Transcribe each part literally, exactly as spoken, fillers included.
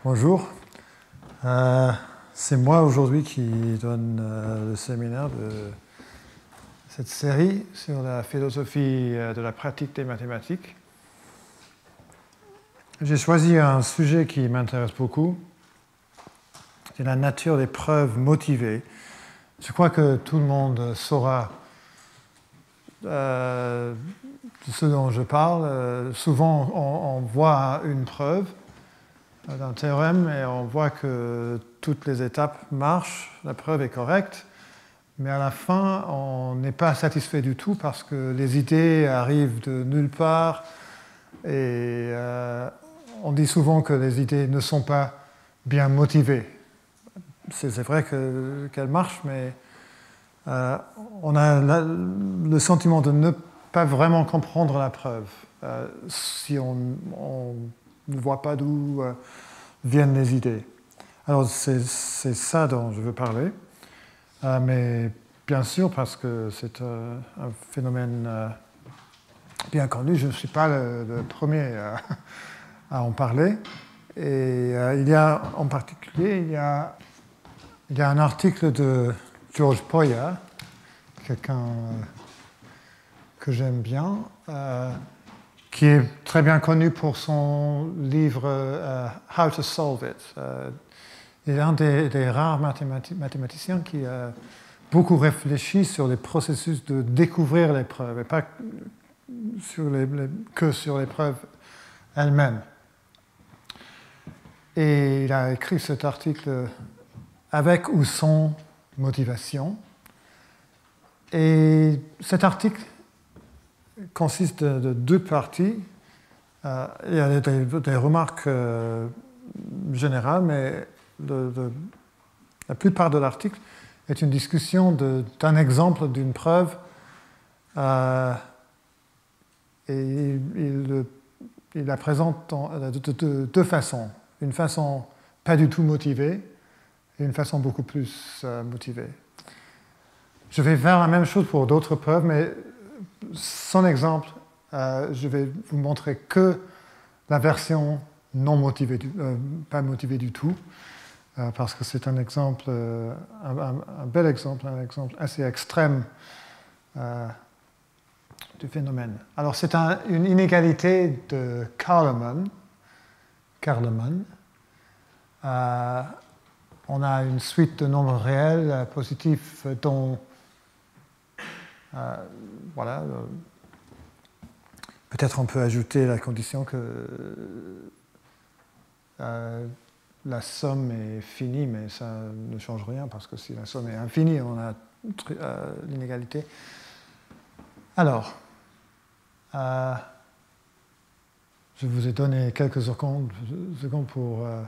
Bonjour. Euh, c'est moi aujourd'hui qui donne euh, le séminaire de cette série sur la philosophie de la pratique des mathématiques. J'ai choisi un sujet qui m'intéresse beaucoup, c'est la nature des preuves motivées. Je crois que tout le monde saura euh, de ce dont je parle. Euh, souvent, on, on voit une preuve d'un théorème et on voit que toutes les étapes marchent, la preuve est correcte, mais à la fin, on n'est pas satisfait du tout parce que les idées arrivent de nulle part et euh, on dit souvent que les idées ne sont pas bien motivées. C'est, c'est vrai que, qu'elles marchent, mais euh, on a la, le sentiment de ne pas vraiment comprendre la preuve euh, si on, on ne voit pas d'où euh, viennent les idées. Alors c'est, c'est ça dont je veux parler, euh, mais bien sûr parce que c'est euh, un phénomène euh, bien connu, je ne suis pas le, le premier euh, à en parler. Et euh, il y a en particulier, il y a, il y a un article de George Poya, quelqu'un euh, que j'aime bien, euh, qui est très bien connu pour son livre euh, How to Solve It. Euh, il est un des, des rares mathémati- mathématiciens qui a beaucoup réfléchi sur les processus de découvrir les preuves, et pas sur les, les, que sur les preuves elles-mêmes. Et il a écrit cet article avec ou sans motivation. Et cet article consiste de, de deux parties. Euh, il y a des, des remarques euh, générales, mais de, de, la plupart de l'article est une discussion de, d'un exemple d'une preuve. Euh, et il, il, il la présente en, de, de, de deux façons. Une façon pas du tout motivée et une façon beaucoup plus euh, motivée. Je vais faire la même chose pour d'autres preuves, mais sans exemple, euh, je vais vous montrer que la version non motivée, du, euh, pas motivée du tout, euh, parce que c'est un exemple, euh, un, un, un bel exemple, un exemple assez extrême euh, du phénomène. Alors c'est un, une inégalité de Carleman. Carleman. Euh, on a une suite de nombres réels euh, positifs dont Euh, voilà. Euh, peut-être on peut ajouter la condition que euh, la somme est finie, mais ça ne change rien parce que si la somme est infinie, on a euh, l'inégalité. Alors, euh, je vous ai donné quelques secondes, secondes pour euh,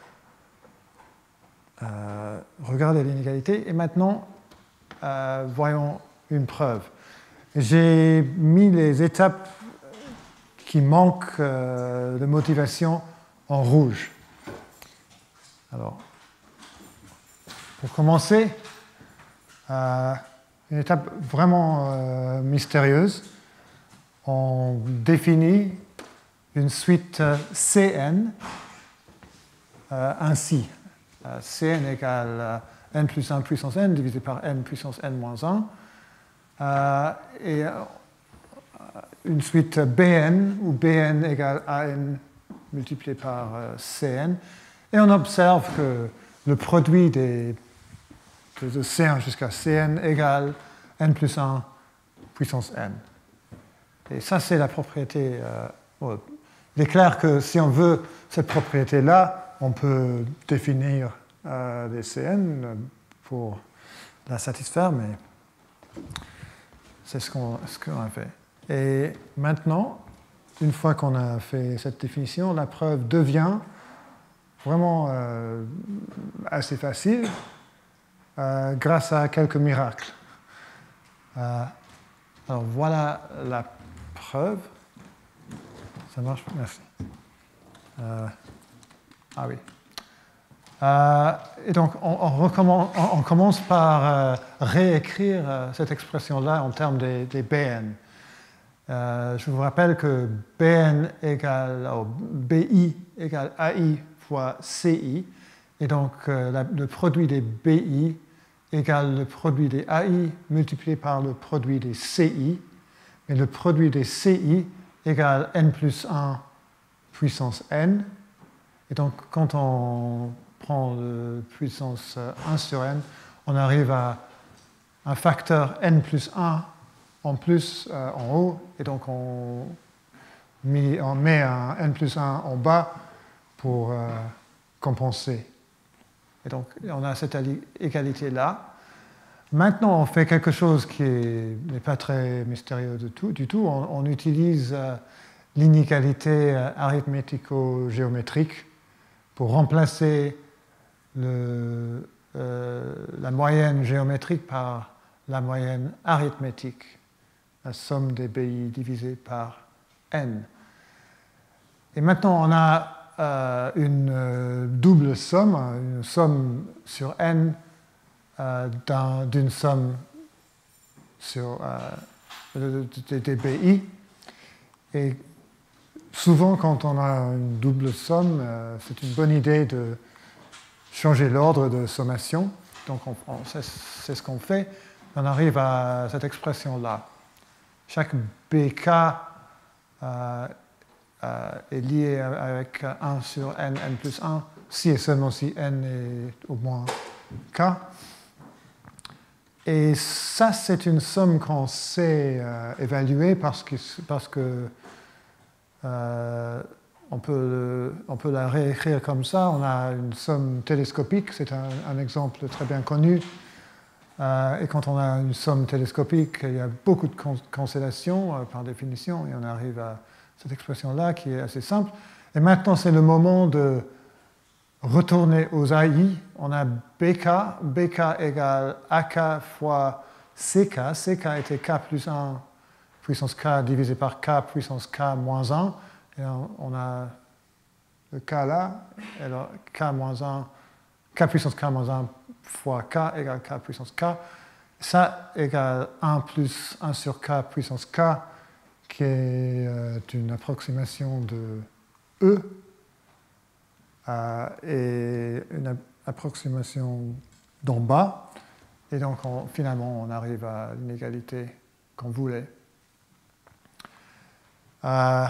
euh, regarder l'inégalité. Et maintenant, euh, voyons une preuve. J'ai mis les étapes qui manquent euh, de motivation en rouge. Alors, pour commencer, euh, une étape vraiment euh, mystérieuse. On définit une suite C N euh, ainsi. Euh, C N égale euh, n plus un puissance n divisé par n puissance n moins un. Euh, et euh, une suite B N, où B N égale A N multiplié par euh, C N. Et on observe que le produit des, de C un jusqu'à C N égale n plus un puissance n. Et ça, c'est la propriété. Euh, bon, il est clair que si on veut cette propriété-là, on peut définir euh, des C N pour la satisfaire, mais c'est ce qu'on, ce qu'on a fait. Et maintenant, une fois qu'on a fait cette définition, la preuve devient vraiment euh, assez facile euh, grâce à quelques miracles. Euh, alors voilà la preuve. Ça marche? Merci. Euh, ah oui. Euh, et donc, on, on, recommence, on, on commence par euh, réécrire euh, cette expression-là en termes des, des B N. Euh, je vous rappelle que B N égale, oh, B I égale A I fois C I. Et donc, euh, la, le produit des B I égale le produit des A I multiplié par le produit des C I. Et le produit des C I égale n plus un puissance n. Et donc, quand on prend le puissance un sur n, on arrive à un facteur n plus un en plus euh, en haut. Et donc, on, met, on met un n plus un en bas pour euh, compenser. Et donc, on a cette égalité-là. Maintenant, on fait quelque chose qui n'est pas très mystérieux du tout. Du tout. On, on utilise euh, l'inégalité euh, arithmético-géométrique pour remplacer le, euh, la moyenne géométrique par la moyenne arithmétique, la somme des B I divisée par n. Et maintenant, on a euh, une euh, double somme, une somme sur n euh, d'une somme sur euh, des B I. Et souvent, quand on a une double somme, euh, c'est une bonne idée de changer l'ordre de sommation. Donc, on, on, c'est ce qu'on fait. On arrive à cette expression-là. Chaque B K euh, euh, est lié avec un sur n, n plus un, si et seulement si n est au moins k. Et ça, c'est une somme qu'on sait euh, évaluer parce que, parce que euh, on, peut, on peut la réécrire comme ça. On a une somme télescopique, c'est un, un exemple très bien connu. Euh, et quand on a une somme télescopique, il y a beaucoup de constellations euh, par définition, et on arrive à cette expression-là qui est assez simple. Et maintenant, c'est le moment de retourner aux A I. On a B K, B K égale A K fois C K. C K était K plus un puissance K divisé par K puissance K moins un. Et on a le K là, alors K moins un, K puissance K moins un fois K égale K puissance K. Ça égale un plus un sur K puissance K, qui est euh, une approximation de E, euh, et une approximation d'en bas. Et donc, on, finalement, on arrive à l'inégalité qu'on voulait. Euh,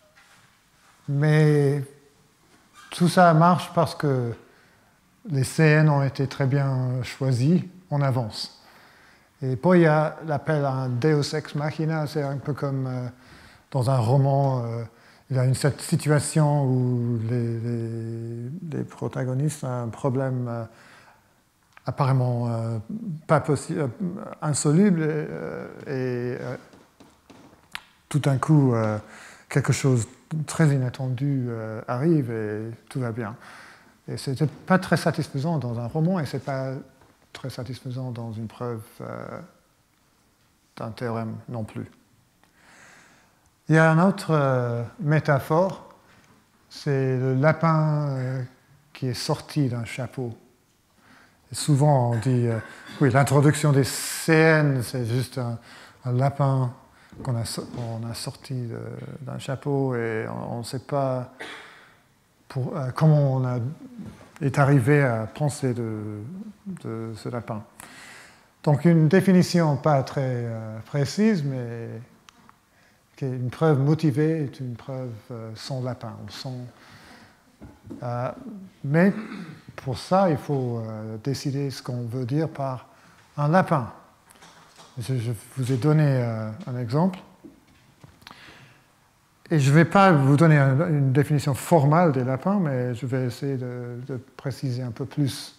mais tout ça marche parce que les C N ont été très bien choisis en avance. Et Poggia l'appelle un Deus ex machina, c'est un peu comme euh, dans un roman, euh, il y a une cette situation où les, les, les protagonistes ont un problème euh, apparemment euh, pas possible, euh, insoluble, et, euh, et euh, tout d'un coup, euh, quelque chose de très inattendu euh, arrive et tout va bien. Et ce n'était pas très satisfaisant dans un roman et ce n'est pas très satisfaisant dans une preuve euh, d'un théorème non plus. Il y a une autre euh, métaphore, c'est le lapin euh, qui est sorti d'un chapeau. Et souvent on dit, euh, oui, l'introduction des C N, c'est juste un, un lapin qu'on a, on a sorti d'un chapeau et on ne sait pas pour, euh, comment on a, est arrivé à penser de, de ce lapin. Donc une définition pas très euh, précise, mais qui est une preuve motivée est une preuve euh, sans lapin. Sans, euh, mais pour ça, il faut euh, décider ce qu'on veut dire par un lapin. Je, je vous ai donné euh, un exemple. Et je ne vais pas vous donner un, une définition formale des lapins, mais je vais essayer de, de préciser un peu plus.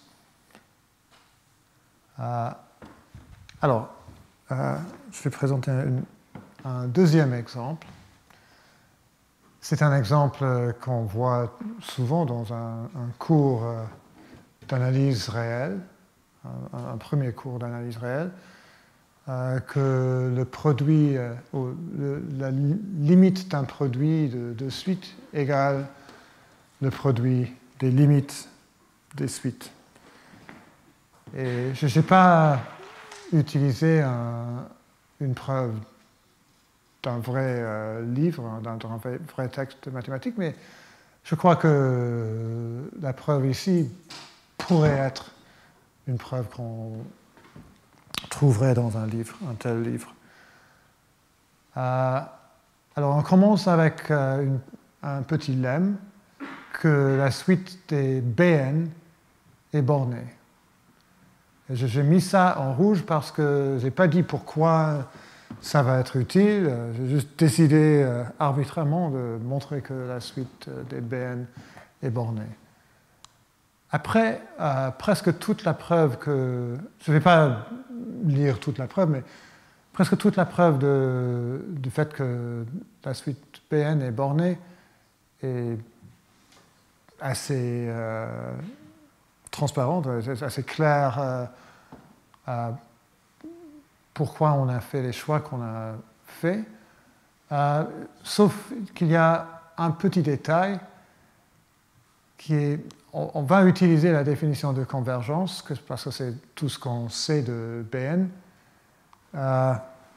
Euh, alors, euh, je vais présenter une, un deuxième exemple. C'est un exemple qu'on voit souvent dans un, un cours d'analyse réelle, un, un premier cours d'analyse réelle, euh, que le produit, euh, le, la limite d'un produit de, de suite égale le produit des limites des suites. Et je n'ai pas utilisé un, une preuve d'un vrai euh, livre, d'un vrai texte mathématique, mais je crois que la preuve ici pourrait être une preuve qu'on trouverait dans un livre, un tel livre. Euh, alors on commence avec euh, une, un petit lemme que la suite des B N est bornée. J'ai mis ça en rouge parce que je n'ai pas dit pourquoi ça va être utile. J'ai juste décidé euh, arbitrairement de montrer que la suite des B N est bornée. Après, euh, presque toute la preuve que... Je ne vais pas lire toute la preuve, mais presque toute la preuve de, du fait que la suite B N est bornée est assez euh, transparente, assez claire euh, euh, pourquoi on a fait les choix qu'on a faits, euh, sauf qu'il y a un petit détail qui est, on, on va utiliser la définition de convergence, que, parce que c'est tout ce qu'on sait de B N. Euh,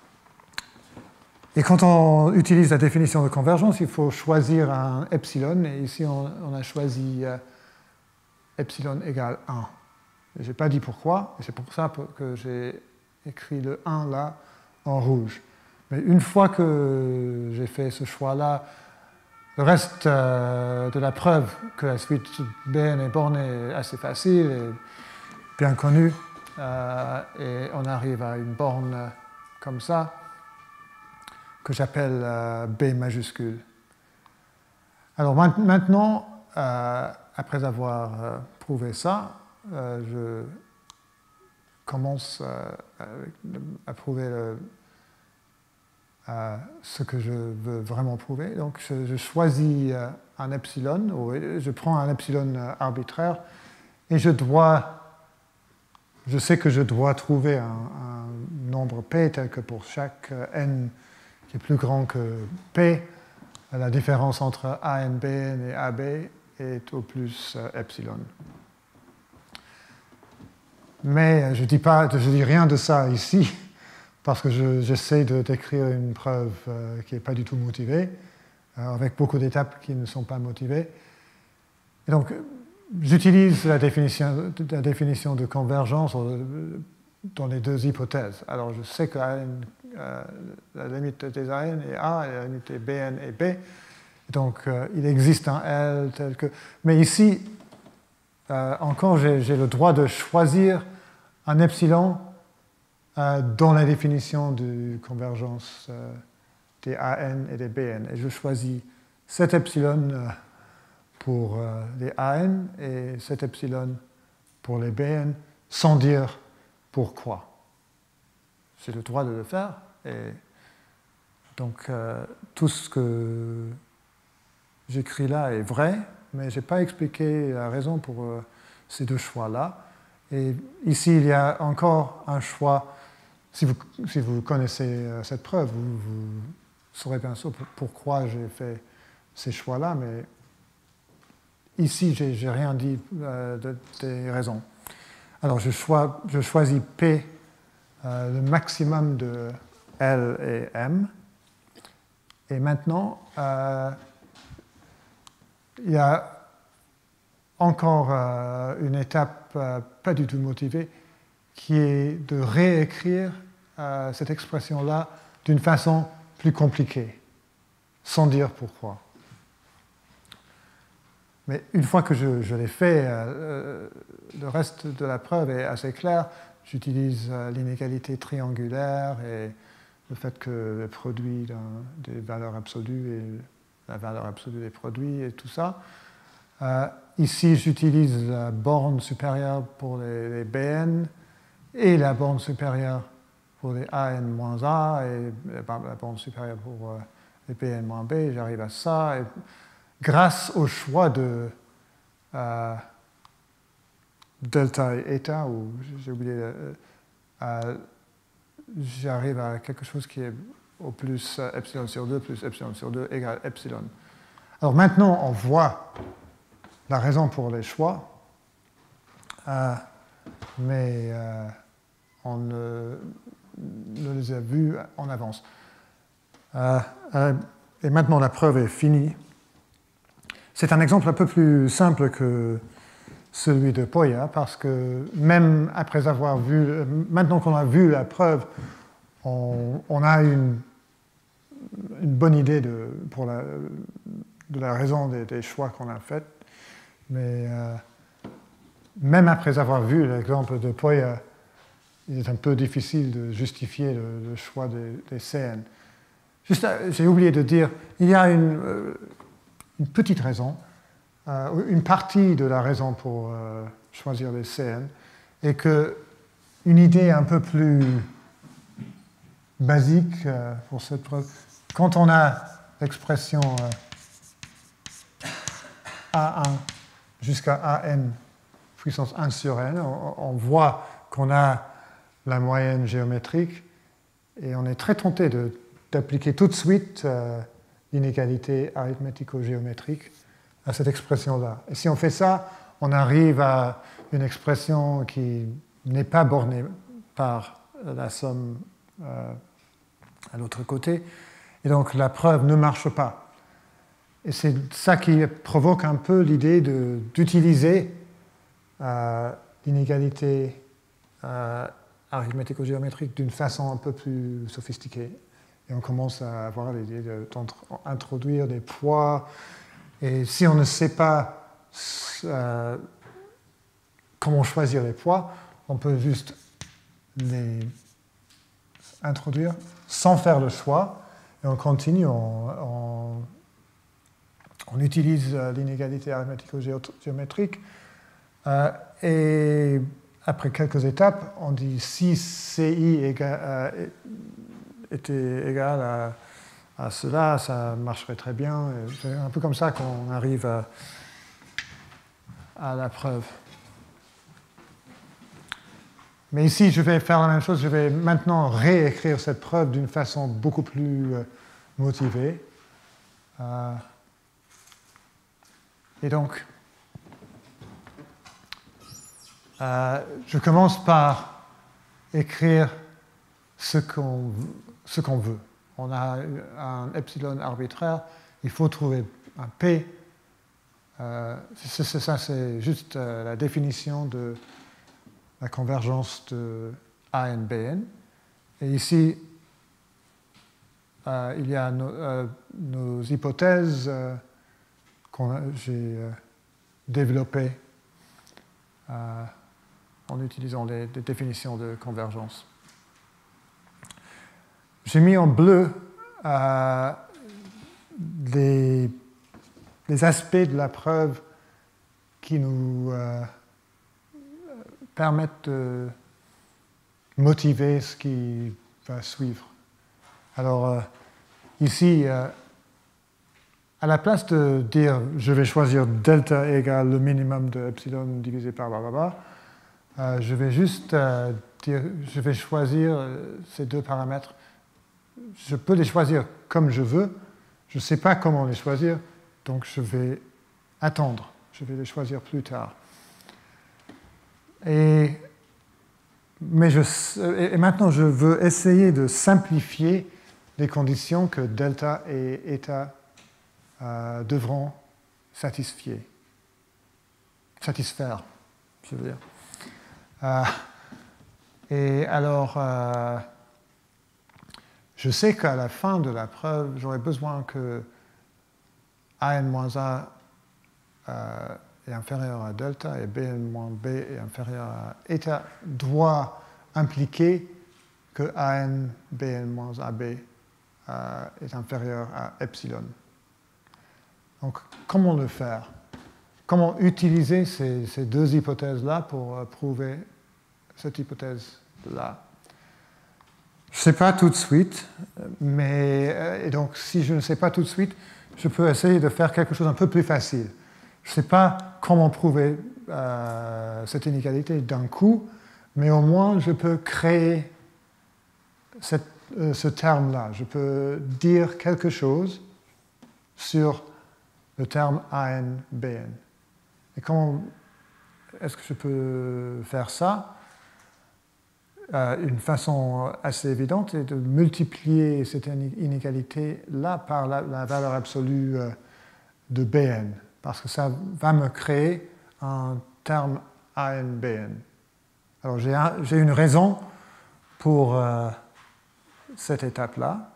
et quand on utilise la définition de convergence, il faut choisir un epsilon, et ici on, on a choisi euh, epsilon égale un. Je n'ai pas dit pourquoi, et c'est pour ça que j'ai écrit le un là en rouge. Mais une fois que j'ai fait ce choix-là, le reste euh, de la preuve que la suite B N est bornée est assez facile et bien connue, euh, et on arrive à une borne comme ça, que j'appelle euh, B majuscule. Alors maintenant, euh, après avoir euh, prouvé ça, euh, je commence euh, à prouver le, euh, ce que je veux vraiment prouver. Donc je, je choisis euh, un epsilon, ou je prends un epsilon arbitraire, et je dois, je sais que je dois trouver un, un nombre P tel que pour chaque n qui est plus grand que P, la différence entre A N B N et A B est au plus euh, epsilon. Mais je ne dis, pas, je dis rien de ça ici, parce que j'essaie je, de décrire une preuve euh, qui n'est pas du tout motivée, euh, avec beaucoup d'étapes qui ne sont pas motivées. Et donc, j'utilise la définition, la définition de convergence dans les deux hypothèses. Alors, je sais que euh, la limite des A N est A, et la limite des B N est B. Donc, euh, il existe un L tel que... Mais ici, euh, encore, j'ai le droit de choisir un epsilon euh, dans la définition de convergence euh, des A N et des B N. Et je choisis cet epsilon euh, pour euh, les A N et cet epsilon pour les B N, sans dire pourquoi. J'ai le droit de le faire. Et donc, euh, tout ce que j'écris là est vrai, mais je n'ai pas expliqué la raison pour euh, ces deux choix-là. Et ici, il y a encore un choix. Si vous, si vous connaissez euh, cette preuve, vous, vous saurez bien sûr pourquoi j'ai fait ces choix-là, mais ici, je n'ai rien dit euh, de, des raisons. Alors, je, choi, je choisis P, euh, le maximum de L et M. Et maintenant, euh, il y a encore euh, une étape euh, pas du tout motivée qui est de réécrire euh, cette expression-là d'une façon plus compliquée, sans dire pourquoi. Mais une fois que je, je l'ai fait, euh, le reste de la preuve est assez clair. J'utilise euh, l'inégalité triangulaire et le fait que le produit des valeurs absolues et la valeur absolue des produits et tout ça. Euh, ici, j'utilise la borne supérieure pour les, les B N et la borne supérieure pour les A N moins A et la borne supérieure pour euh, les B N moins B. J'arrive à ça. Et grâce au choix de euh, delta et eta, ou j'ai oublié, euh, euh, j'arrive à quelque chose qui est au plus euh, epsilon sur deux plus epsilon sur deux égale epsilon. Alors maintenant, on voit la raison pour les choix, euh, mais euh, on ne, ne les a vus en avance. Euh, euh, et maintenant, la preuve est finie. c'est un exemple un peu plus simple que celui de Poya, parce que même après avoir vu, maintenant qu'on a vu la preuve, on, on a une, une bonne idée de, pour la, de la raison des, des choix qu'on a faits. Mais euh, même après avoir vu l'exemple de Poya, il est un peu difficile de justifier le, le choix des, des C N. Juste, j'ai oublié de dire, il y a une, euh, une petite raison, euh, une partie de la raison pour euh, choisir les C N, et que une idée un peu plus basique euh, pour cette preuve, quand on a l'expression euh, A un jusqu'à A n puissance un sur n, on, on voit qu'on a la moyenne géométrique, et on est très tenté de, d'appliquer tout de suite euh, l'inégalité arithmético-géométrique à cette expression-là. Et si on fait ça, on arrive à une expression qui n'est pas bornée par la somme euh, à l'autre côté, et donc la preuve ne marche pas. Et c'est ça qui provoque un peu l'idée de, d'utiliser euh, l'inégalité euh, arithmético-géométrique d'une façon un peu plus sophistiquée. Et on commence à avoir l'idée d'introduire des poids. Et si on ne sait pas euh, comment choisir les poids, on peut juste les introduire sans faire le choix. Et on continue, on, on, on utilise l'inégalité arithmético-géométrique. Euh, et après quelques étapes, on dit si C I égale, euh, était égal à, à cela, ça marcherait très bien. C'est un peu comme ça qu'on arrive à, à la preuve. Mais ici, je vais faire la même chose. Je vais maintenant réécrire cette preuve d'une façon beaucoup plus euh, motivée. Euh, et donc, euh, je commence par écrire ce qu'on ce qu'on veut. On a un epsilon arbitraire, il faut trouver un P. Euh, c'est, c'est ça, c'est juste euh, la définition de la convergence de A N B N. Et ici, euh, il y a no, euh, nos hypothèses euh, que j'ai euh, développées euh, en utilisant les, les définitions de convergence. J'ai mis en bleu euh, les, les aspects de la preuve qui nous euh, permettent de motiver ce qui va suivre. Alors, euh, ici, euh, à la place de dire je vais choisir delta égale le minimum de epsilon divisé par blablabla, euh, je vais juste euh, dire je vais choisir euh, ces deux paramètres. Je peux les choisir comme je veux, je ne sais pas comment les choisir, donc je vais attendre, je vais les choisir plus tard. Et, mais je, et maintenant, je veux essayer de simplifier les conditions que delta et eta euh, devront satisfier, satisfaire, je veux dire. Euh, et alors, euh, je sais qu'à la fin de la preuve, j'aurai besoin que A n moins A euh, est inférieur à delta et B n moins B est inférieur à eta doit impliquer que A n B n moins A B euh, est inférieur à epsilon. Donc, comment le faire? Comment utiliser ces, ces deux hypothèses-là pour euh, prouver cette hypothèse-là? Je ne sais pas tout de suite, mais et donc si je ne sais pas tout de suite, je peux essayer de faire quelque chose un peu plus facile. Je ne sais pas comment prouver euh, cette inégalité d'un coup, mais au moins je peux créer cette, euh, ce terme-là. Je peux dire quelque chose sur le terme A n B n. Et comment est-ce que je peux faire ça? Euh, une façon assez évidente est de multiplier cette inégalité-là par la, la valeur absolue euh, de B n. parce que ça va me créer un terme A N B N. Alors j'ai un, j'ai une raison pour euh, cette étape-là.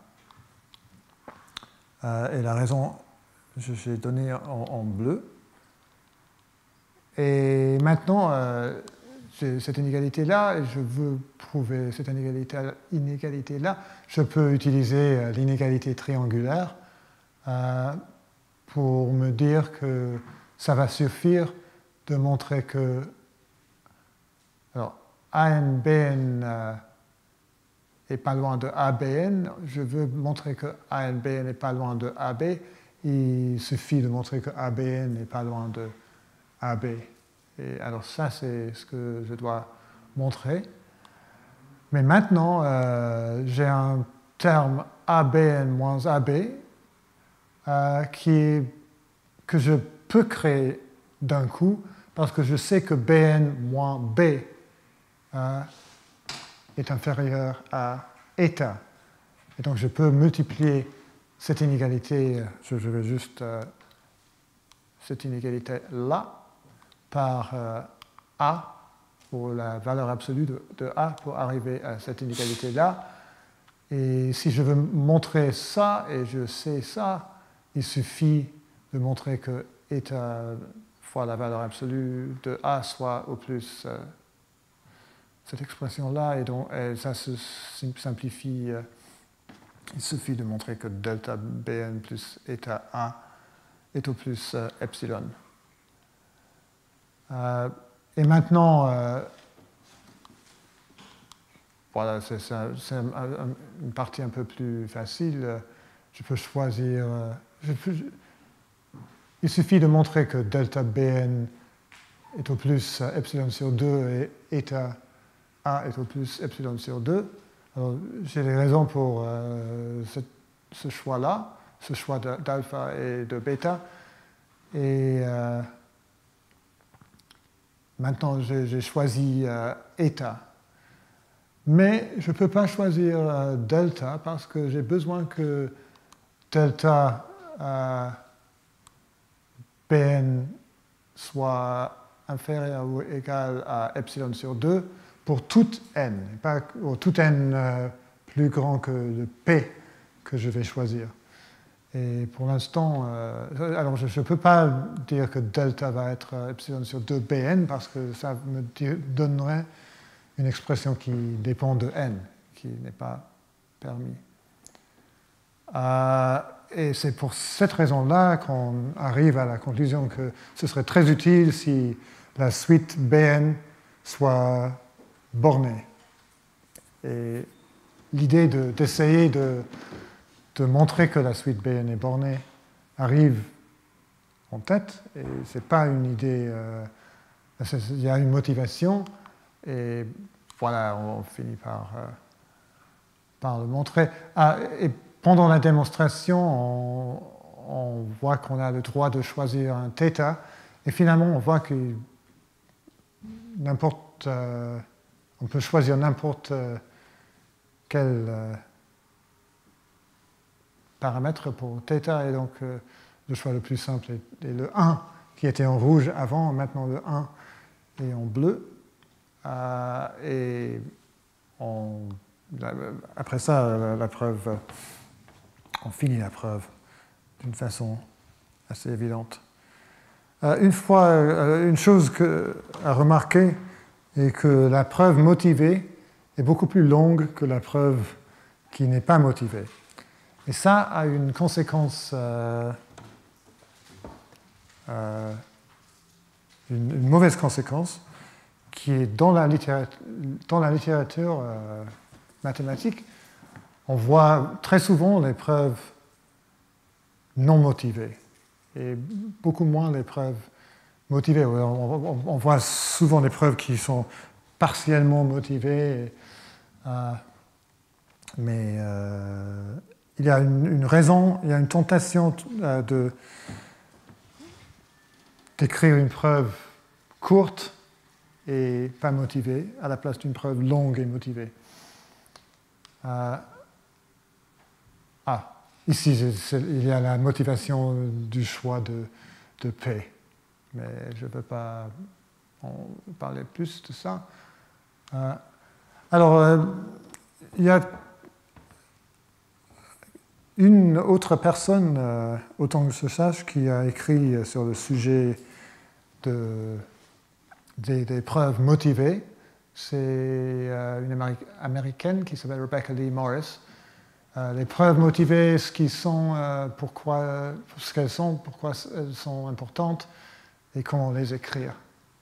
Euh, et la raison, j'ai donné en, en bleu. Et maintenant, euh, j'ai cette inégalité-là, et je veux prouver cette inégalité-là, inégalité-là, je peux utiliser l'inégalité triangulaire euh, pour me dire que ça va suffire de montrer que alors, A N B N euh, est pas loin de A B N. Je veux montrer que A N B N n'est pas loin de A B. Il suffit de montrer que A B N n'est pas loin de A B. Et alors ça, c'est ce que je dois montrer. Mais maintenant, euh, j'ai un terme A B N moins A B euh, qui est, que je peux créer d'un coup parce que je sais que B N moins B euh, est inférieur à eta. Et donc je peux multiplier cette inégalité, je, je vais juste euh, cette inégalité-là, par euh, A, pour la valeur absolue de, de A, pour arriver à cette inégalité-là. Et si je veux montrer ça, et je sais ça, il suffit de montrer que eta fois la valeur absolue de A soit au plus euh, cette expression-là, et donc et ça se simplifie. Euh, il suffit de montrer que delta Bn plus eta A est au plus euh, epsilon. Euh, et maintenant, euh, voilà, c'est, c'est, c'est un, un, une partie un peu plus facile. Je peux choisir. Euh, je peux, je, il suffit de montrer que delta Bn est au plus euh, epsilon sur deux et eta A est au plus epsilon sur deux. Alors, j'ai des raisons pour euh, ce, ce choix-là, ce choix d'alpha et de bêta. Et euh, maintenant, j'ai, j'ai choisi euh, eta. Mais je ne peux pas choisir euh, delta parce que j'ai besoin que delta euh, Bn soit inférieur ou égal à epsilon sur deux pour toute n, pas pour toute n euh, plus grand que le p que je vais choisir. Et pour l'instant, euh, alors je ne peux pas dire que delta va être epsilon sur deux Bn parce que ça me donnerait une expression qui dépend de n, qui n'est pas permis. Euh, et c'est pour cette raison-là qu'on arrive à la conclusion que ce serait très utile si la suite Bn soit bornée. Et l'idée de, d'essayer de, de montrer que la suite Bn est bornée arrive en tête, et ce n'est pas une idée, euh, il y a une motivation, et voilà, on finit par, euh, par le montrer. Ah, et pendant la démonstration, on, on voit qu'on a le droit de choisir un θ, et finalement, on voit que n'importe, euh, on peut choisir n'importe euh, quel euh, paramètre pour θ, et donc euh, le choix le plus simple est, est le un, qui était en rouge avant, maintenant le un est en bleu. Euh, et on, la, après ça, la, la preuve, on finit la preuve d'une façon assez évidente. Euh, une fois, euh, une chose que, à remarquer est que la preuve motivée est beaucoup plus longue que la preuve qui n'est pas motivée. Et ça a une conséquence, euh, euh, une, une mauvaise conséquence, qui est dans la littérature, dans la littérature euh, mathématique, on voit très souvent les preuves non motivées et beaucoup moins les preuves motivées. On, on, on voit souvent des preuves qui sont partiellement motivées, et, euh, mais euh, il y a une, une raison, il y a une tentation euh, de, d'écrire une preuve courte et pas motivée, à la place d'une preuve longue et motivée. Euh, ah, ici, il y a la motivation du choix de, de P. Mais je ne veux pas en parler plus de ça. Euh, alors, euh, il y a une autre personne, euh, autant que je sache, qui a écrit sur le sujet de, des, des preuves motivées. C'est euh, une Améric- américaine qui s'appelle Rebecca Lee Morris. Euh, les preuves motivées, ce qu'ils sont, euh, pourquoi, ce qu'elles sont, pourquoi elles sont importantes et comment les écrire.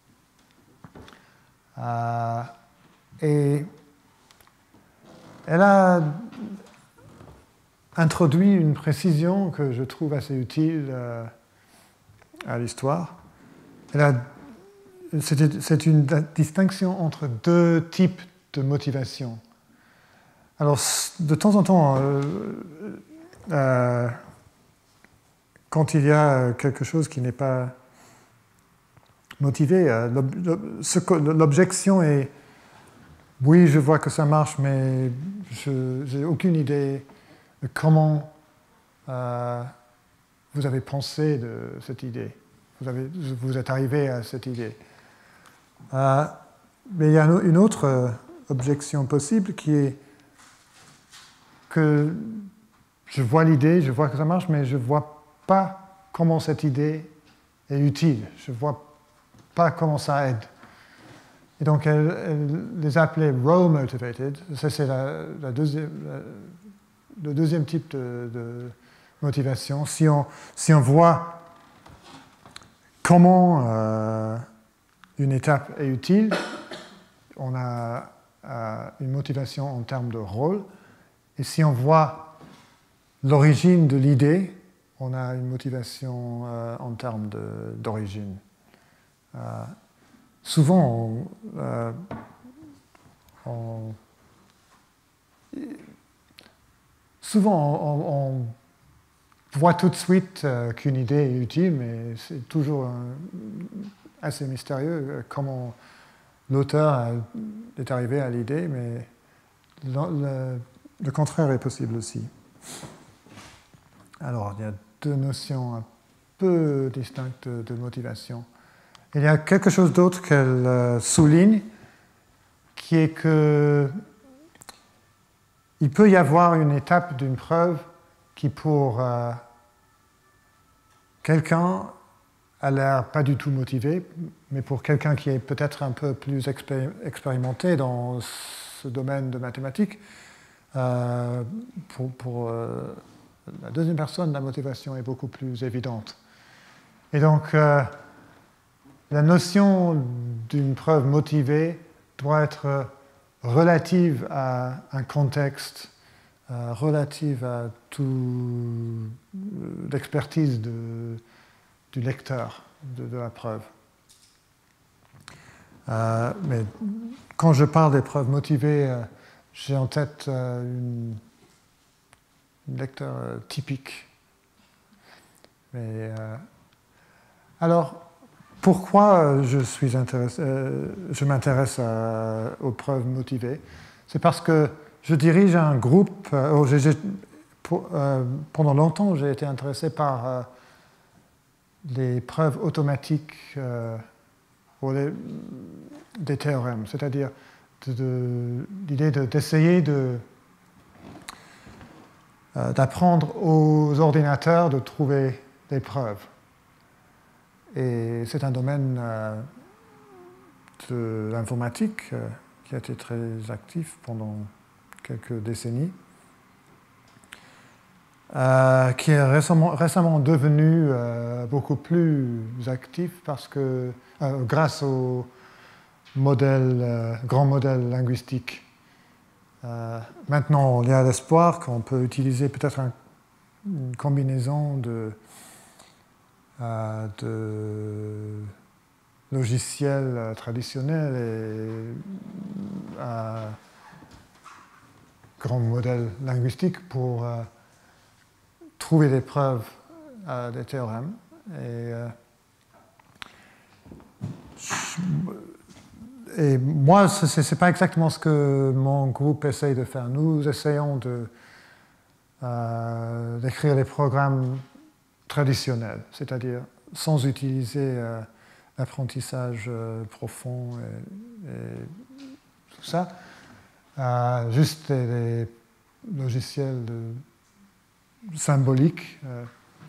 Euh, et elle a introduit une précision que je trouve assez utile euh, à l'histoire. Elle a C'est une distinction entre deux types de motivation. Alors, de temps en temps, euh, euh, quand il y a quelque chose qui n'est pas motivé, euh, l'objection est « oui, je vois que ça marche, mais je n'ai aucune idée de comment euh, vous avez pensé de cette idée. Vous, avez, vous êtes arrivé à cette idée. » Euh, mais il y a une autre euh, objection possible qui est que je vois l'idée, je vois que ça marche, mais je ne vois pas comment cette idée est utile. Je ne vois pas comment ça aide. Et donc, elle, elle les appelait role motivated. Ça, c'est la, la deuxième, la, le deuxième type de, de motivation. Si on, si on voit comment euh, une étape est utile, on a euh, une motivation en termes de rôle. Et si on voit l'origine de l'idée, on a une motivation euh, en termes d'origine. Euh, souvent, on, euh, on, souvent on, on voit tout de suite euh, qu'une idée est utile, mais c'est toujours un, assez mystérieux comment l'auteur est arrivé à l'idée, mais le, le contraire est possible aussi. Alors, il y a deux notions un peu distinctes de, de motivation. Il y a quelque chose d'autre qu'elle euh, souligne, qui est que il peut y avoir une étape d'une preuve qui, pour euh, quelqu'un, a l'air pas du tout motivé, mais pour quelqu'un qui est peut-être un peu plus expéri- expérimenté dans ce domaine de mathématiques, euh, pour, pour euh, la deuxième personne, la motivation est beaucoup plus évidente. Et donc, euh, la notion d'une preuve motivée doit être relative à un contexte, euh, relative à toute l'expertise de, du lecteur de, de la preuve. Euh, mais quand je parle des preuves motivées, euh, j'ai en tête euh, une, une lecteur euh, typique. Mais, euh, alors, pourquoi je, suis intéressé, euh, je m'intéresse à, aux preuves motivées? C'est parce que je dirige un groupe. Euh, oh, j'ai, j'ai, pour, euh, pendant longtemps, j'ai été intéressé par euh, les preuves automatiques euh, ou les, des théorèmes, c'est-à-dire de, de, l'idée de, d'essayer de, euh, d'apprendre aux ordinateurs de trouver des preuves. Et c'est un domaine euh, de l'informatique euh, qui a été très actif pendant quelques décennies, euh, qui est récemment, récemment devenu euh, beaucoup plus actif parce que, euh, grâce au modèle, euh, grand modèle linguistique. Euh, maintenant, il y a l'espoir qu'on peut utiliser peut-être un, une combinaison de Euh, de logiciels traditionnels et euh, grands modèles linguistiques pour euh, trouver des preuves euh, des théorèmes. Et, euh, et moi, ce n'est pas exactement ce que mon groupe essaye de faire. Nous essayons de, euh, d'écrire des programmes traditionnels, c'est-à-dire sans utiliser euh, l'apprentissage euh, profond et, et tout ça, euh, juste des, des logiciels de, symboliques. Euh.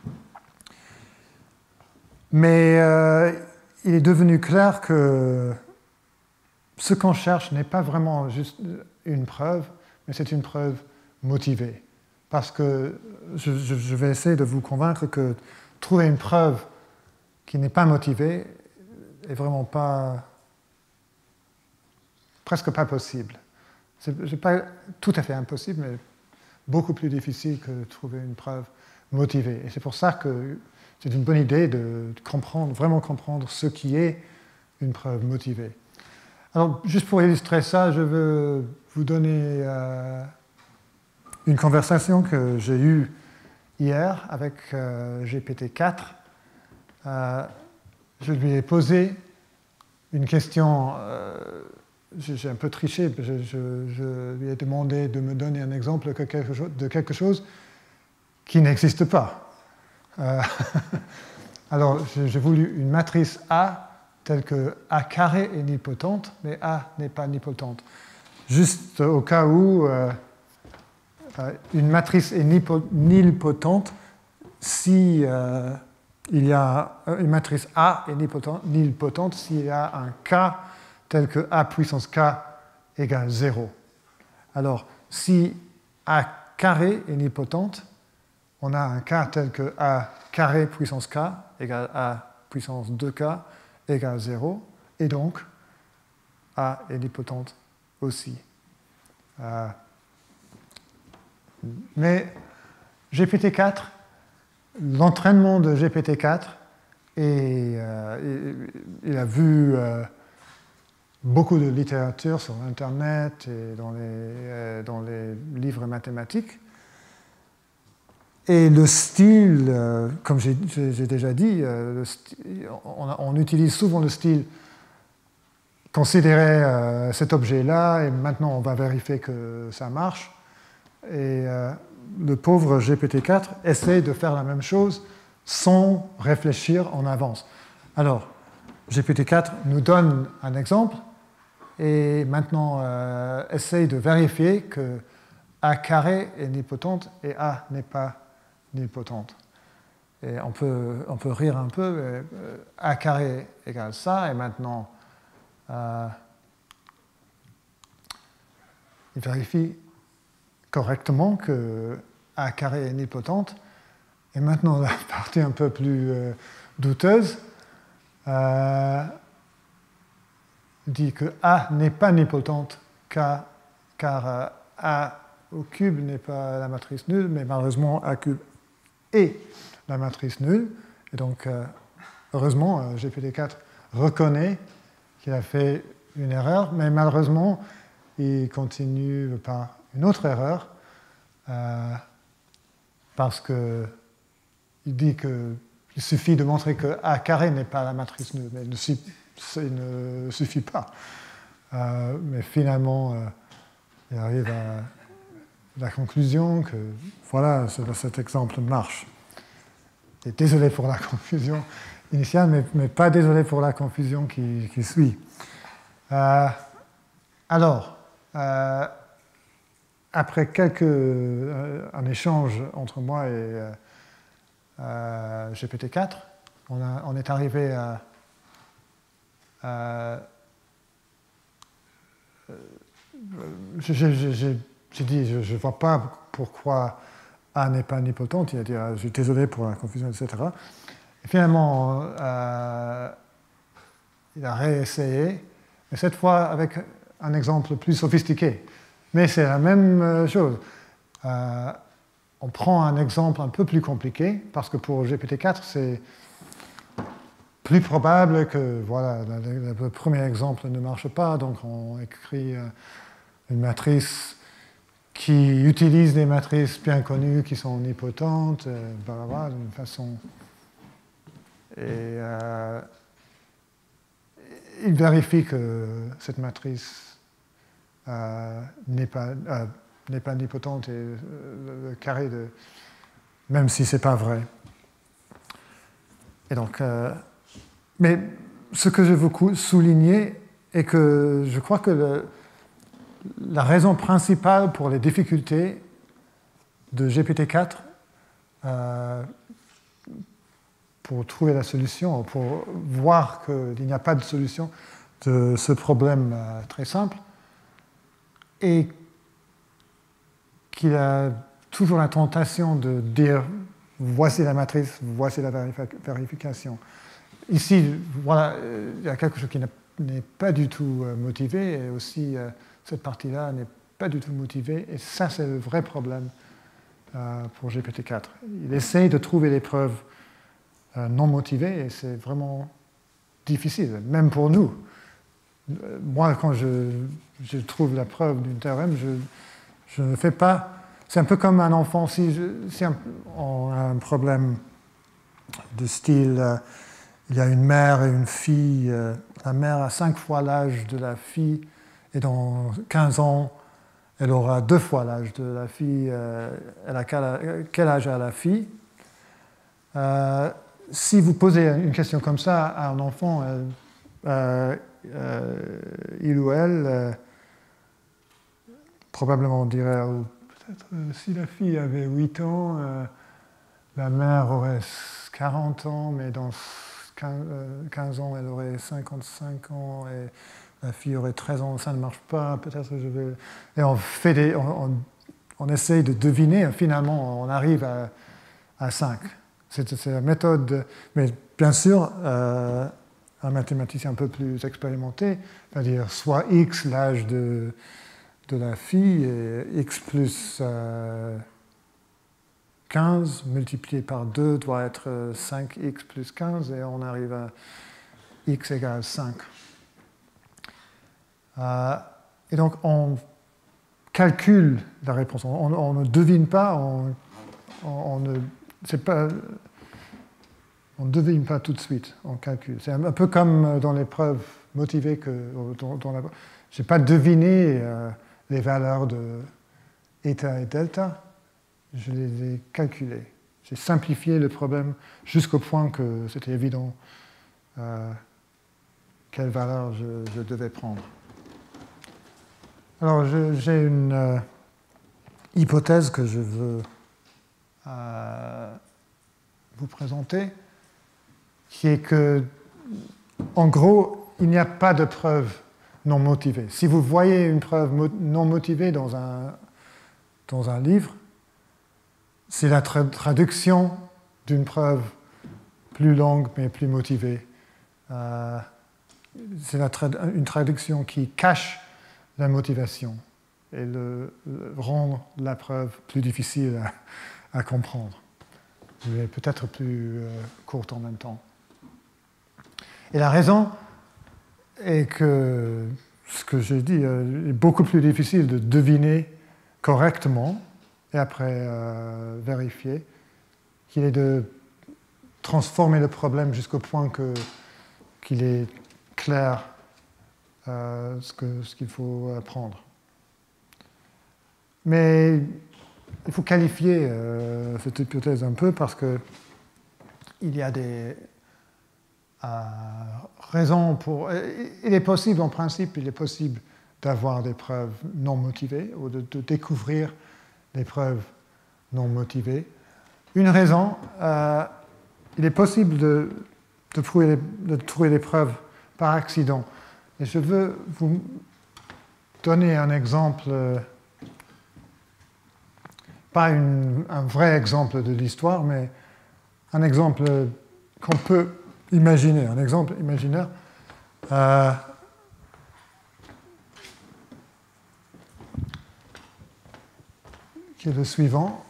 Mais euh, il est devenu clair que ce qu'on cherche n'est pas vraiment juste une preuve, mais c'est une preuve motivée. Parce que je, je vais essayer de vous convaincre que trouver une preuve qui n'est pas motivée est vraiment pas, presque pas possible. C'est pas tout à fait impossible, mais beaucoup plus difficile que de trouver une preuve motivée. Et c'est pour ça que c'est une bonne idée de comprendre, vraiment comprendre ce qui est une preuve motivée. Alors, juste pour illustrer ça, je veux vous donner euh, une conversation que j'ai eue hier avec euh, G P T quatre. Euh, je lui ai posé une question, euh, j'ai un peu triché, je, je, je lui ai demandé de me donner un exemple de quelque chose, de quelque chose qui n'existe pas. Euh, alors, j'ai voulu une matrice A telle que A carré est nilpotente, mais A n'est pas nilpotente. Juste au cas où euh, une matrice est nilpotente si euh, il y a une matrice A est nilpotente s'il y a un K tel que A puissance K égale zéro. Alors, si A carré est nilpotente, on a un K tel que A carré puissance K égale A puissance deux K égale zéro, et donc A est nilpotente aussi. Euh, mais G P T quatre, l'entraînement de G P T quatre, et, euh, il, il a vu euh, beaucoup de littérature sur Internet et dans les, euh, dans les livres mathématiques. Et le style, euh, comme j'ai déjà dit, euh, le style, on, on utilise souvent le style considérer euh, cet objet-là et maintenant on va vérifier que ça marche. Et euh, le pauvre G P T quatre essaie de faire la même chose sans réfléchir en avance. Alors, G P T quatre nous donne un exemple et maintenant euh, essaye de vérifier que A carré est nilpotente et A n'est pas nilpotente. Et on peut, on peut rire un peu, mais euh, A carré égale ça, et maintenant euh, il vérifie correctement que A carré est nilpotente. Et maintenant, la partie un peu plus euh, douteuse euh, dit que A n'est pas nilpotente car, car euh, A au cube n'est pas la matrice nulle, mais malheureusement A cube est la matrice nulle. Et donc, euh, heureusement, euh, G P T quatre reconnaît qu'il a fait une erreur, mais malheureusement, il continue par une autre erreur, euh, parce qu'il dit qu'il suffit de montrer que A carré n'est pas la matrice nulle, mais il ne, ne suffit pas. Euh, mais finalement, euh, il arrive à la conclusion que, voilà, cet exemple marche. Et désolé pour la confusion initiale, mais, mais pas désolé pour la confusion qui, qui suit. Euh, alors, euh, après quelques, euh, un échange entre moi et euh, euh, G P T quatre, on, a, on est arrivé à, à j'ai dit, je ne vois pas pourquoi A n'est pas nilpotente. Il a dit, ah, je suis désolé pour la confusion, et cetera. Et finalement, euh, il a réessayé, mais cette fois avec un exemple plus sophistiqué. Mais c'est la même chose. Euh, on prend un exemple un peu plus compliqué, parce que pour G P T quatre, c'est plus probable que voilà, le, le premier exemple ne marche pas, donc on écrit une matrice qui utilise des matrices bien connues qui sont nilpotentes, euh, d'une façon. Et euh, il vérifie que cette matrice euh, n'est pas, euh, n'est pas nilpotente et euh, le carré de. Même si ce n'est pas vrai. Et donc, euh, mais ce que je veux souligner est que je crois que le, la raison principale pour les difficultés de G P T quatre, euh, pour trouver la solution, pour voir qu'il n'y a pas de solution de ce problème euh, très simple, et qu'il a toujours la tentation de dire voici la matrice, voici la vérification. Ici, voilà, il y a quelque chose qui n'est pas du tout motivé, et aussi euh, cette partie-là n'est pas du tout motivée, et ça, c'est le vrai problème euh, pour G P T quatre. Il essaye de trouver des preuves euh, non motivées, et c'est vraiment difficile, même pour nous. Moi, quand je, je trouve la preuve d'un théorème, je, je ne fais pas... C'est un peu comme un enfant, si, je, si un, on a un problème de style, euh, il y a une mère et une fille, euh, la mère a cinq fois l'âge de la fille, et dans quinze ans, elle aura deux fois l'âge de la fille, euh, elle a quel, quel âge a la fille euh, Si vous posez une question comme ça à un enfant, elle, euh, euh, il ou elle euh, probablement dirait, oh, peut-être euh, si la fille avait huit ans, euh, la mère aurait quarante ans, mais dans quinze ans, elle aurait cinquante-cinq ans, et la fille aurait treize ans, ça ne marche pas, peut-être je vais... Et on, fait des, on, on, on essaye de deviner, et finalement, on arrive à, à cinq. C'est, c'est la méthode, de, mais bien sûr, euh, un mathématicien un peu plus expérimenté, c'est-à-dire soit x l'âge de, de la fille, et x plus euh, quinze multiplié par deux doit être cinq x plus quinze, et on arrive à x égale cinq. Euh, et donc on calcule la réponse, on, on ne devine pas, on, on, on ne... C'est pas... On ne devine pas tout de suite, on calcule. C'est un peu comme dans les preuves motivées que dans, dans la... Je n'ai pas deviné euh, les valeurs de eta et delta, je les ai calculées. J'ai simplifié le problème jusqu'au point que c'était évident euh, quelle valeur je, je devais prendre. Alors je, j'ai une euh, hypothèse que je veux euh, vous présenter, qui est que, en gros, il n'y a pas de preuve non motivée. Si vous voyez une preuve non motivée dans un, dans un livre, c'est la tra- traduction d'une preuve plus longue mais plus motivée. Euh, c'est la tra- une traduction qui cache la motivation et le, le, rend la preuve plus difficile à, à comprendre. Mais peut-être plus euh, courte en même temps. Et la raison est que ce que j'ai dit euh, est beaucoup plus difficile de deviner correctement et après euh, vérifier, qu'il est de transformer le problème jusqu'au point que, qu'il est clair euh, ce, que, ce qu'il faut apprendre. Mais il faut qualifier euh, cette hypothèse un peu parce que il y a des euh, raisons pour... Il est possible, en principe, il est possible d'avoir des preuves non motivées ou de, de découvrir des preuves non motivées. Une raison, euh, il est possible de, de, trouver, de trouver des preuves par accident. Et je veux vous donner un exemple, euh, pas une, un vrai exemple de l'histoire, mais un exemple qu'on peut imaginer, un exemple imaginaire. Euh, qui est le suivant.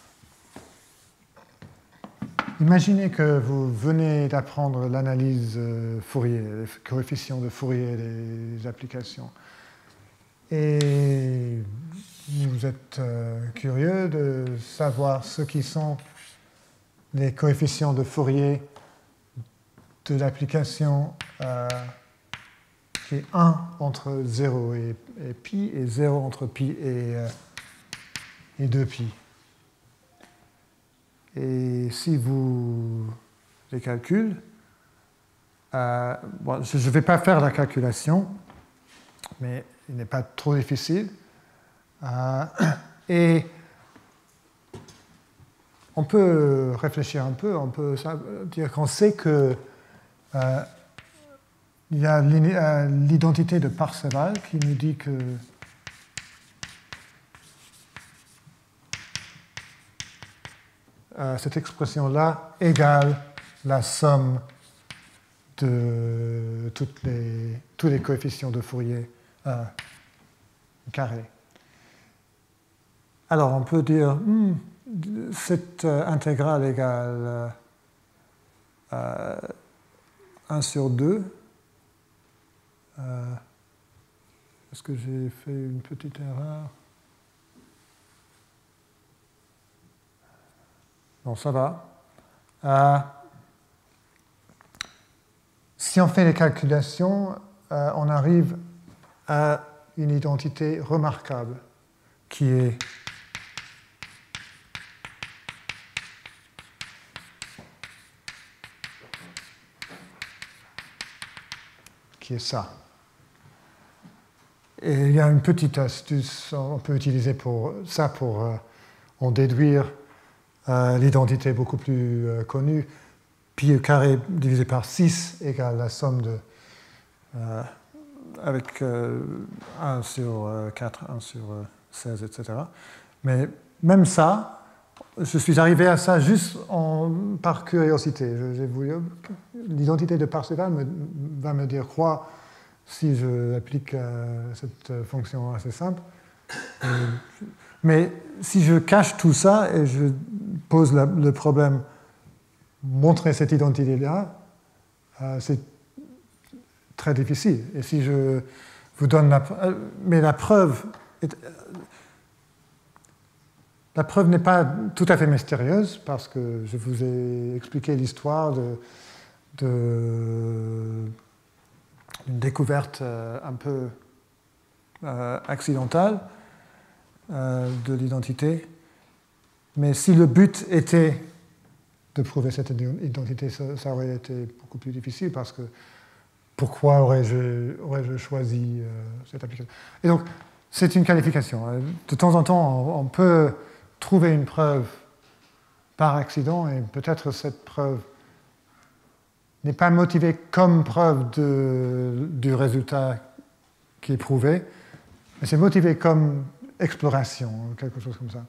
Imaginez que vous venez d'apprendre l'analyse Fourier, les coefficients de Fourier des applications. Et vous êtes curieux de savoir ce qui sont les coefficients de Fourier de l'application euh, qui est un entre zéro et, et pi, et zéro entre pi et, euh, et deux pi. Et si vous les calculs. Euh, bon, je ne vais pas faire la calculation, mais il n'est pas trop difficile. Euh, et on peut réfléchir un peu, on peut dire qu'on sait que euh, il y a l'identité de Parseval qui nous dit que euh, cette expression-là égale la somme de toutes les, tous les coefficients de Fourier euh, carrés. Alors on peut dire, hmm, cette euh, intégrale égale euh, un sur deux. Euh, Est-ce que j'ai fait une petite erreur? Non, ça va. Euh, si on fait les calculations, euh, on arrive à une identité remarquable qui est qui est ça. Et il y a une petite astuce, on peut utiliser pour ça pour euh, en déduire euh, l'identité beaucoup plus euh, connue. Pi au carré divisé par six égale la somme de euh, avec euh, un sur quatre, un sur seize, et cetera. Mais même ça, je suis arrivé à ça juste en, par curiosité. L'identité de Parseval me, va me dire quoi si je applique euh, cette fonction assez simple. Et, mais si je cache tout ça et je pose la, le problème montrer cette identité-là, euh, c'est très difficile. Et si je vous donne la preuve, mais la preuve, est, la preuve n'est pas tout à fait mystérieuse parce que je vous ai expliqué l'histoire de, de une découverte euh, un peu euh, accidentale euh, de l'identité. Mais si le but était de prouver cette identité, ça, ça aurait été beaucoup plus difficile parce que pourquoi aurais-je aurais-je choisi euh, cette application? Et donc, c'est une qualification. De temps en temps, on, on peut trouver une preuve par accident et peut-être cette preuve n'est pas motivée comme preuve de, du résultat qui est prouvé, mais c'est motivé comme exploration, quelque chose comme ça.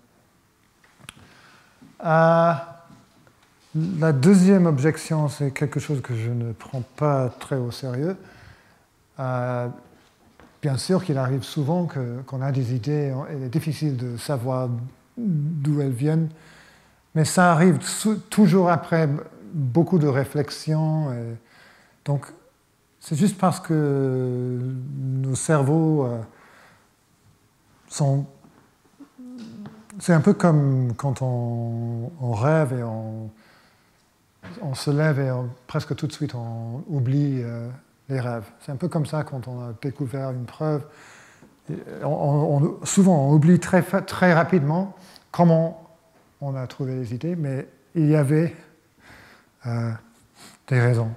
Euh, la deuxième objection, c'est quelque chose que je ne prends pas très au sérieux. Euh, bien sûr qu'il arrive souvent que, qu'on a des idées, et il est difficile de savoir d'où elles viennent, mais ça arrive toujours après beaucoup de réflexions. Et donc, c'est juste parce que nos cerveaux euh, sont... C'est un peu comme quand on, on rêve et on, on se lève et on, presque tout de suite on oublie euh, les rêves. C'est un peu comme ça quand on a découvert une preuve. On, on, souvent, on oublie très, très rapidement comment on a trouvé les idées, mais il y avait euh, des raisons.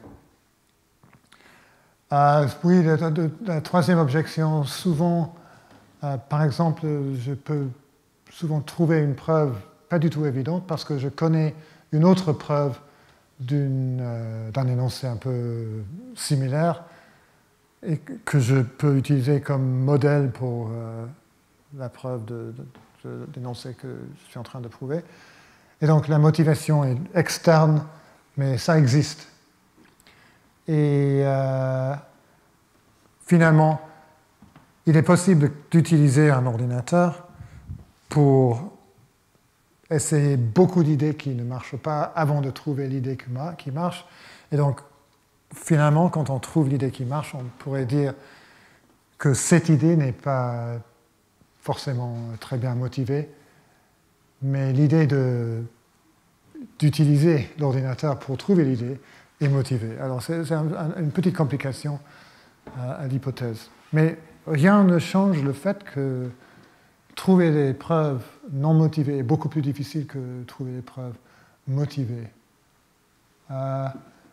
Euh, oui, la, la, la troisième objection, souvent, euh, par exemple, je peux souvent trouver une preuve pas du tout évidente parce que je connais une autre preuve d'une, euh, d'un énoncé un peu similaire et que je peux utiliser comme modèle pour euh, la preuve de, de, de l'énoncé que je suis en train de prouver. Et donc la motivation est externe, mais ça existe. Et euh, finalement, il est possible d'utiliser un ordinateur pour essayer beaucoup d'idées qui ne marchent pas avant de trouver l'idée qui marche. Et donc, finalement, quand on trouve l'idée qui marche, on pourrait dire que cette idée n'est pas forcément très bien motivée, mais l'idée de, d'utiliser l'ordinateur pour trouver l'idée est motivée. Alors, c'est, c'est un, un, une petite complication à, à l'hypothèse. Mais rien ne change le fait que trouver des preuves non motivées est beaucoup plus difficile que trouver des preuves motivées. Euh,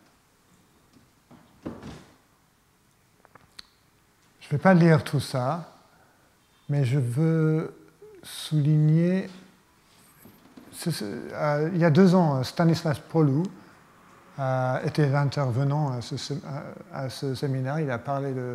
je ne vais pas lire tout ça, mais je veux souligner. Ce, ce, euh, il y a deux ans, Stanislas Polou euh, était l'intervenant à ce, à, à ce séminaire. Il a parlé de,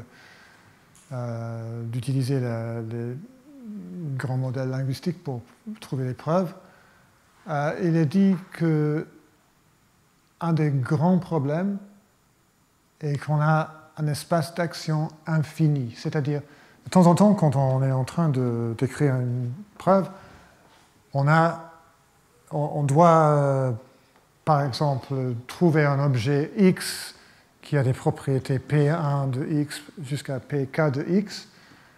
euh, d'utiliser la, les grands modèles linguistiques pour trouver les preuves. Euh, il a dit que un des grands problèmes est qu'on a un espace d'action infini. C'est-à-dire, de temps en temps, quand on est en train de, d'écrire une preuve, on, a, on, on doit, euh, par exemple, trouver un objet X qui a des propriétés P un de X jusqu'à P K de X.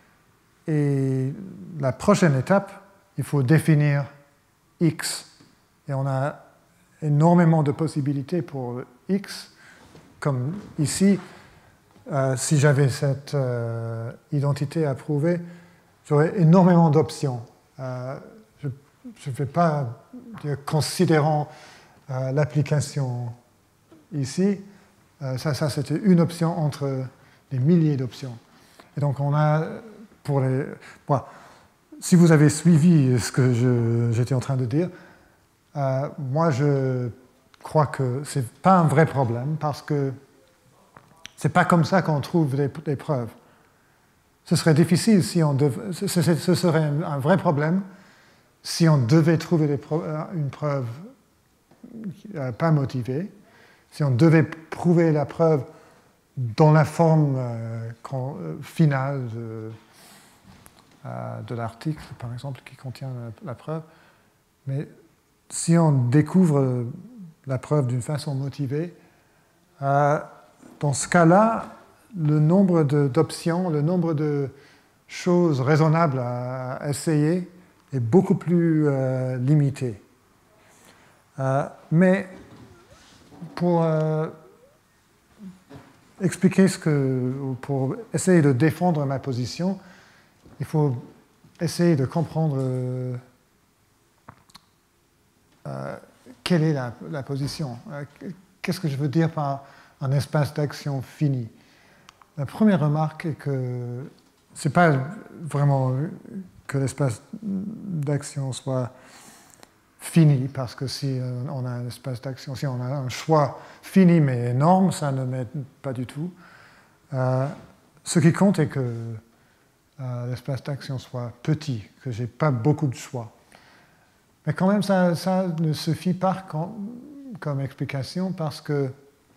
Et la prochaine étape, il faut définir X. Et on a énormément de possibilités pour X, comme ici. Euh, si j'avais cette euh, identité à prouver, j'aurais énormément d'options. Euh, je ne vais pas dire considérant euh, l'application ici, euh, ça, ça c'était une option entre des milliers d'options. Et donc on a pour les... Bon, si vous avez suivi ce que je, j'étais en train de dire, euh, moi je crois que ce n'est pas un vrai problème parce que ce n'est pas comme ça qu'on trouve des, des preuves. Ce serait difficile si on devait, ce, ce serait un, un vrai problème si on devait trouver des pro, une preuve euh, pas motivée, si on devait prouver la preuve dans la forme euh, finale de, euh, de l'article, par exemple, qui contient la, la preuve. Mais si on découvre la preuve d'une façon motivée, euh, dans ce cas-là, le nombre de, d'options, le nombre de choses raisonnables à essayer est beaucoup plus euh, limité. Euh, mais pour euh, expliquer ce que, pour essayer de défendre ma position, il faut essayer de comprendre euh, euh, quelle est la, la position. Euh, qu'est-ce que je veux dire par un espace d'action fini? La première remarque est que ce n'est pas vraiment que l'espace d'action soit fini, parce que si on a un espace d'action, si on a un choix fini mais énorme, ça ne m'aide pas du tout. Euh, ce qui compte est que euh, l'espace d'action soit petit, que je n'ai pas beaucoup de choix. Mais quand même, ça, ça ne suffit pas comme, comme explication, parce que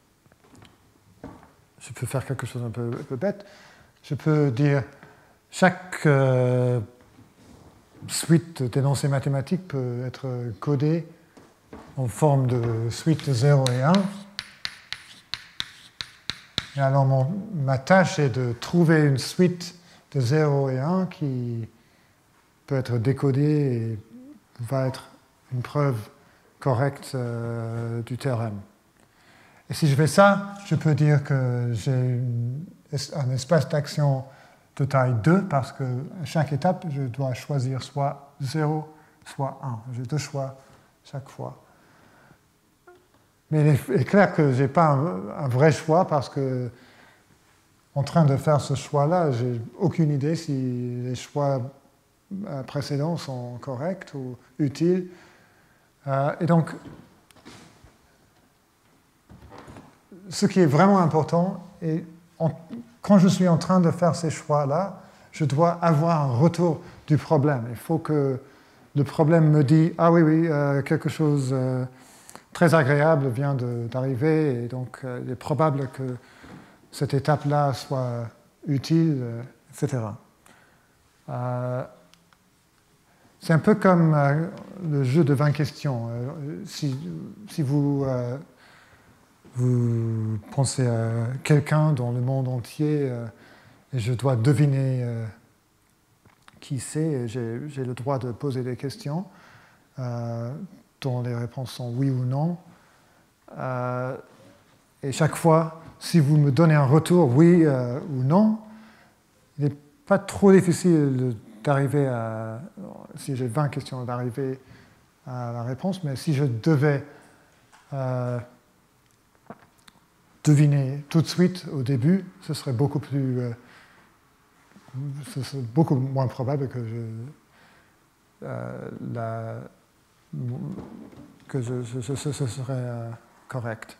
je peux faire quelque chose un peu, un peu bête. Je peux dire chaque euh, suite d'énoncés mathématiques peut être codée en forme de suite de zéro et un. Et alors mon, ma tâche est de trouver une suite de zéro et un qui peut être décodée et va être une preuve correcte euh, du théorème. Et si je fais ça, je peux dire que j'ai une, un espace d'action de taille deux, parce qu'à chaque étape, je dois choisir soit zéro, soit un. J'ai deux choix chaque fois. Mais il est clair que je n'ai pas un, un vrai choix, parce que en train de faire ce choix-là, je n'ai aucune idée si les choix précédents sont corrects ou utiles. Euh, et donc, ce qui est vraiment important, et en, quand je suis en train de faire ces choix-là, je dois avoir un retour du problème. Il faut que le problème me dise « Ah oui, oui, euh, quelque chose euh, très agréable vient de, d'arriver, et donc euh, il est probable que cette étape-là soit utile, euh, et cetera » Euh, c'est un peu comme euh, le jeu de vingt questions. Euh, si, si vous... Euh, Vous pensez à quelqu'un dans le monde entier euh, et je dois deviner euh, qui c'est, et j'ai, j'ai le droit de poser des questions euh, dont les réponses sont oui ou non. Euh, et chaque fois, si vous me donnez un retour oui euh, ou non, il n'est pas trop difficile d'arriver à, si j'ai vingt questions, d'arriver à la réponse, mais si je devais euh, deviner tout de suite au début, ce serait beaucoup plus, euh, ce serait beaucoup moins probable que je, euh, la, que je, je, ce, ce serait euh, correct.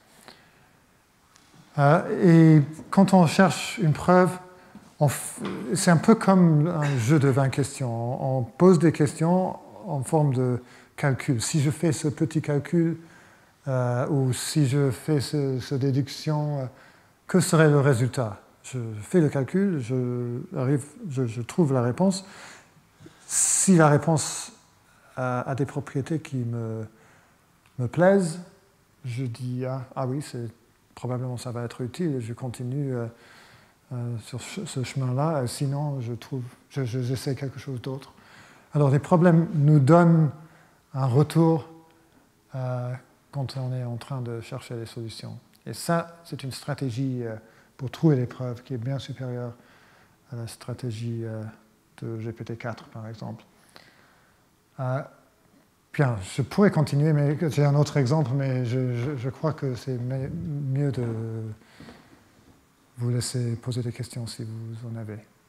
Euh, et quand on cherche une preuve, c'est un peu comme un jeu de vingt questions. On pose des questions en forme de calcul. Si je fais ce petit calcul, euh, ou si je fais ce, ce déduction, euh, que serait le résultat? Je fais le calcul, je, arrive, je, je trouve la réponse. Si la réponse a, a des propriétés qui me, me plaisent, je dis ah, ah oui, c'est, probablement ça va être utile, et je continue euh, euh, sur ce chemin-là, sinon je trouve, je, je, j'essaie quelque chose d'autre. Alors les problèmes nous donnent un retour euh, quand on est en train de chercher les solutions. Et ça, c'est une stratégie euh, pour trouver les preuves qui est bien supérieure à la stratégie euh, de G P T quatre, par exemple. Euh, bien, je pourrais continuer, mais j'ai un autre exemple, mais je, je, je crois que c'est mieux de vous laisser poser des questions si vous en avez.